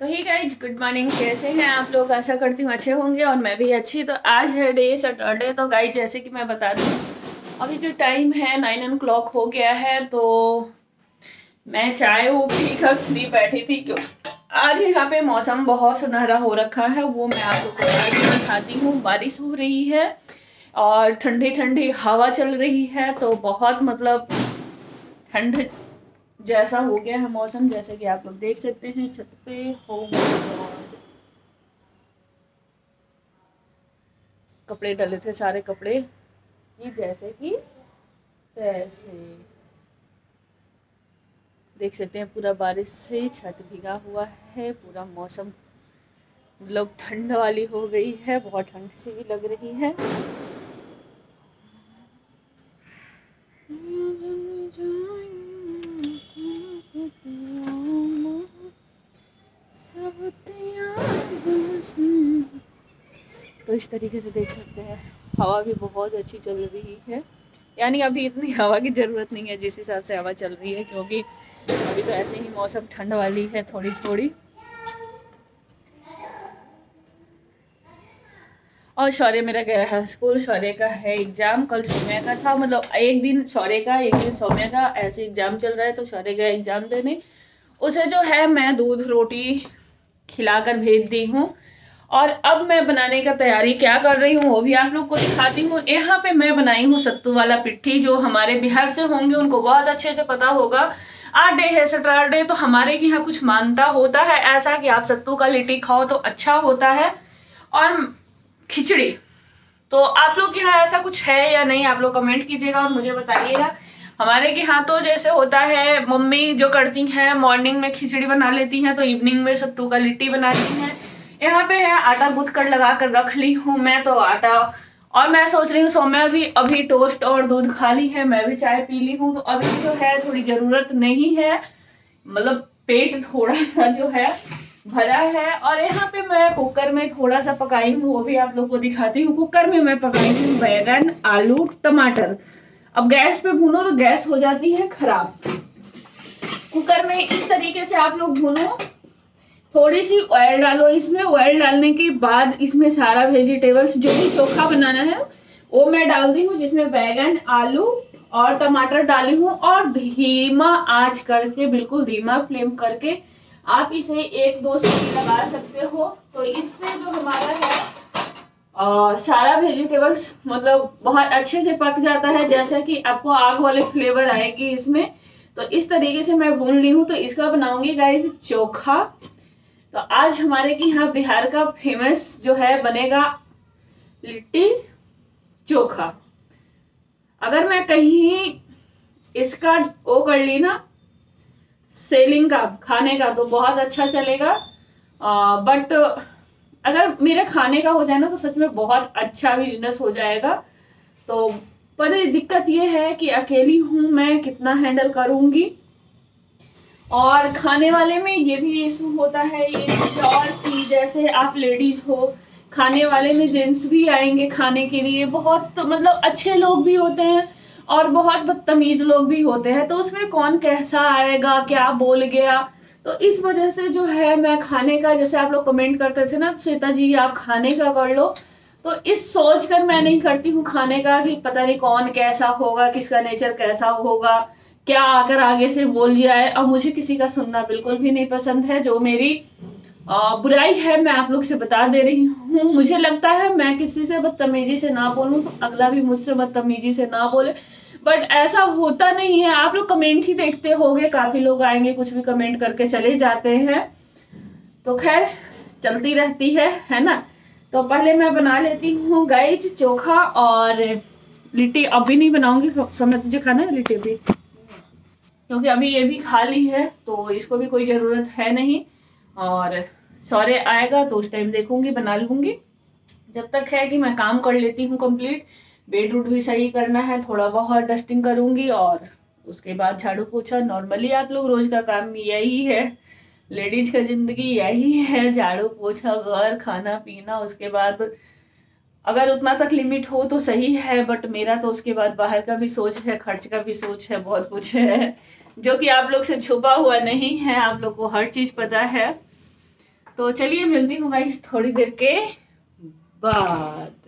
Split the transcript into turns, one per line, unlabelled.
तो ही guys good morning, कैसे हैं आप लोग। आशा करती हूँ अच्छे होंगे और मैं भी अच्छी। तो आज है डे सैटरडे। तो गाइज जैसे कि मैं बता दूँ, अभी जो टाइम है 9 o'clock हो गया है। तो मैं चाय वो पी कर फ्री बैठी थी, क्यों आज यहाँ पे मौसम बहुत सुनहरा हो रखा है। वो मैं आप लोग को दिखाती हूँ। बारिश हो रही है और ठंडी ठंडी हवा चल रही है। तो बहुत मतलब ठंड जैसा हो गया है मौसम, जैसे कि आप लोग देख सकते हैं छत पे हो कपड़े डले थे, सारे कपड़े ही जैसे कि तैसे देख सकते हैं। पूरा बारिश से छत भीगा हुआ है, पूरा मौसम मतलब ठंड वाली हो गई है, बहुत ठंड सी भी लग रही है। तो इस तरीके से देख सकते हैं, हवा भी बहुत अच्छी चल रही है। यानी अभी इतनी हवा की ज़रूरत नहीं है जिस हिसाब से हवा चल रही है, क्योंकि अभी तो ऐसे ही मौसम ठंड वाली है थोड़ी थोड़ी। और शौर्य मेरा गया है स्कूल। शौर्य का है एग्जाम, कल सौम्या का था। मतलब एक दिन शौर्य का एक दिन सौम्या का, ऐसे एग्जाम चल रहा है। तो शौर्य गया एग्जाम देने, उसे जो है मैं दूध रोटी खिलाकर भेज दी हूँ। और अब मैं बनाने का तैयारी क्या कर रही हूँ वो भी आप लोग को दिखाती हूँ। यहाँ पे मैं बनाई हूँ सत्तू वाला पिट्ठी। जो हमारे बिहार से होंगे उनको बहुत अच्छे से पता होगा। आज डे है सैटरडे, तो हमारे यहाँ कुछ मानता होता है ऐसा कि आप सत्तू का लिट्टी खाओ तो अच्छा होता है। और खिचड़ी, तो आप लोग के यहाँ ऐसा कुछ है या नहीं, आप लोग कमेंट कीजिएगा और मुझे बताइएगा। हमारे के यहाँ तो जैसे होता है, मम्मी जो करती हैं मॉर्निंग में खिचड़ी बना लेती हैं, तो इवनिंग में सत्तू का लिट्टी बनाती हैं। यहाँ पे है आटा गूंथ कर लगा कर रख ली हूँ मैं तो आटा। और मैं सोच रही हूँ सौम्या भी अभी टोस्ट और दूध खा ली है, मैं भी चाय पी ली हूँ। तो अभी जो है थोड़ी जरूरत नहीं है, मतलब पेट थोड़ा सा जो है भरा है। और यहाँ पे मैं कुकर में थोड़ा सा पकाई हूँ, वो भी आप लोग को दिखाती हूँ। कुकर में मैं पकाई हूँ बैगन आलू टमाटर। अब गैस पे भूनो तो गैस हो जाती है खराब। कुकर में इस तरीके से आप लोग भूनो, थोड़ी सी ऑयल डालो इसमें। ऑयल डालने के बाद इसमें सारा वेजिटेबल्स जो भी चोखा बनाना है वो मैं डाल दी हूँ, जिसमें बैगन आलू और टमाटर डाली हूँ। और धीमा आंच करके, बिल्कुल धीमा फ्लेम करके आप इसे 1-2 सीटी लगा सकते हो। तो इससे जो हमारा है सारा वेजिटेबल्स मतलब बहुत अच्छे से पक जाता है, जैसा कि आपको आग वाले फ्लेवर आएगी इसमें। तो इस तरीके से मैं भून ली हूँ। तो इसका बनाऊंगी गाइस चोखा। तो आज हमारे के यहाँ बिहार का फेमस जो है बनेगा लिट्टी चोखा। अगर मैं कहीं इसका वो कर ली ना, सेलिंग का, खाने का, तो बहुत अच्छा चलेगा। बट अगर मेरे खाने का हो जाए ना तो सच में बहुत अच्छा बिजनेस हो जाएगा। तो पर दिक्कत ये है कि अकेली हूँ मैं, कितना हैंडल करूंगी। और खाने वाले में ये भी इशू होता है ये और कि जैसे आप लेडीज हो, खाने वाले में जेंट्स भी आएंगे खाने के लिए। बहुत मतलब अच्छे लोग भी होते हैं और बहुत बदतमीज लोग भी होते हैं। तो उसमें कौन कैसा आएगा, क्या बोल गया। तो इस वजह से जो है मैं खाने का, जैसे आप लोग कमेंट करते थे ना श्वेता जी आप खाने का कर लो, तो इस सोच कर मैं नहीं करती हूँ खाने का कि पता नहीं कौन कैसा होगा, किसका नेचर कैसा होगा, क्या आकर आगे से बोल जाए। और मुझे किसी का सुनना बिल्कुल भी नहीं पसंद है। जो मेरी बुराई है मैं आप लोग से बता दे रही हूँ। मुझे लगता है मैं किसी से बदतमीजी से ना बोलूं तो अगला भी मुझसे बदतमीजी से ना बोले, बट ऐसा होता नहीं है। आप लोग कमेंट ही देखते होंगे, काफी लोग आएंगे कुछ भी कमेंट करके चले जाते हैं। तो खैर चलती रहती है ना। तो पहले मैं बना लेती हूँ गाइज चोखा और लिट्टी। अभी नहीं बनाऊंगी, समय तुझे खाना है लिट्टी भी, क्योंकि अभी ये भी खा ली है तो इसको भी कोई ज़रूरत है नहीं। और शौर्य आएगा तो उस टाइम देखूंगी, बना लूंगी। जब तक है कि मैं काम कर लेती हूँ कंप्लीट। बेड रूड भी सही करना है, थोड़ा बहुत डस्टिंग करूंगी और उसके बाद झाड़ू पोछा। नॉर्मली आप लोग रोज का काम यही है, लेडीज का जिंदगी यही है, झाड़ू पोछा घर खाना पीना। उसके बाद अगर उतना तक लिमिट हो तो सही है, बट मेरा तो उसके बाद बाहर का भी सोच है, खर्च का भी सोच है, बहुत कुछ है जो कि आप लोग से छुपा हुआ नहीं है, आप लोग को हर चीज पता है। तो चलिए मिलती हूँ गाइस थोड़ी देर के बाद।